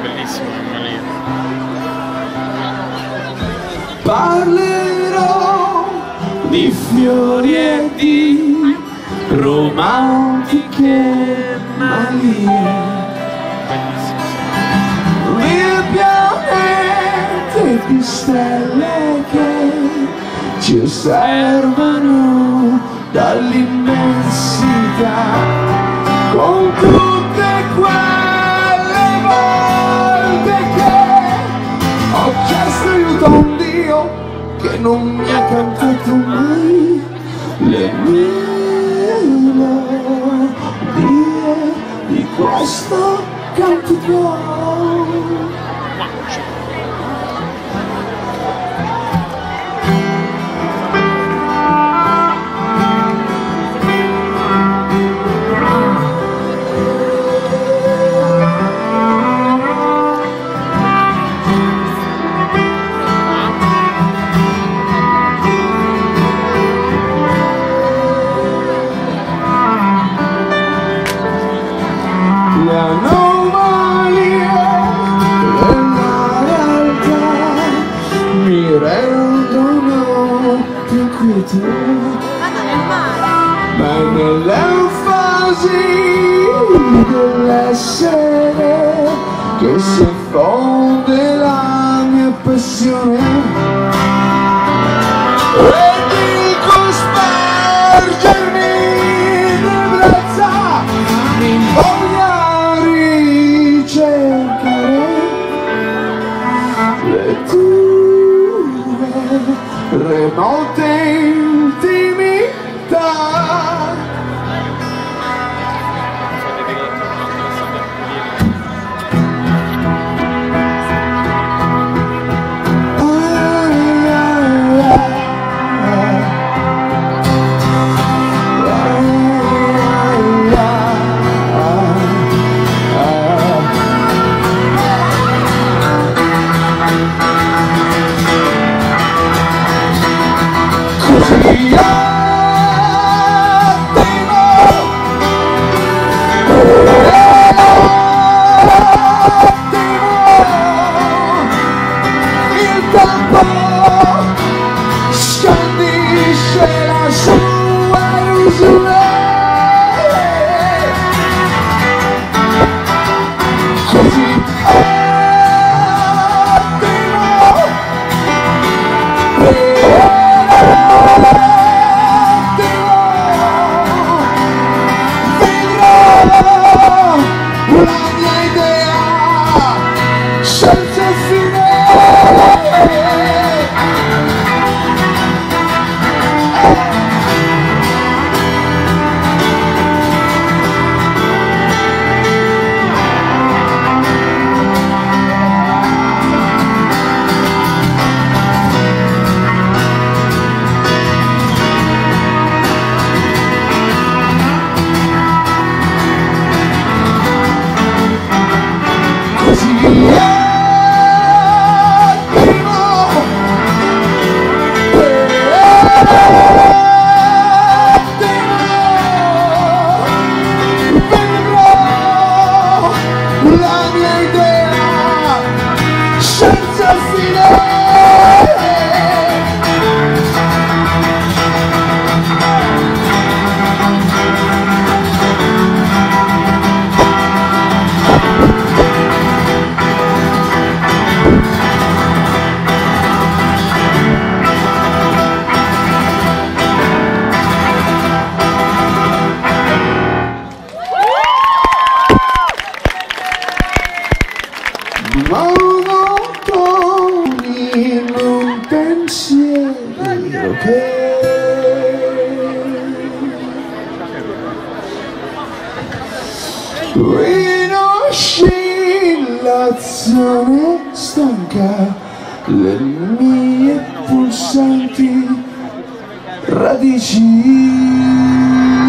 Bellissimo Malia. Parlerò di fiori e di romantiche manie. Il pianeta di stelle che ci osservano dall'immensità, con tutte quelle volte che ho chiesto aiuto a un Dio che non mi ha cantato mai le melodie di questo canto tuo. L'anomalia della realtà mi rendono più quieto, ma nell'enfasi dell'essere che si fonde la mia passione e dico spargermi d'ebbrezza, mi invoglia cercare le tue remote intimità. Oscillazione stanca, le mie pulsanti radici.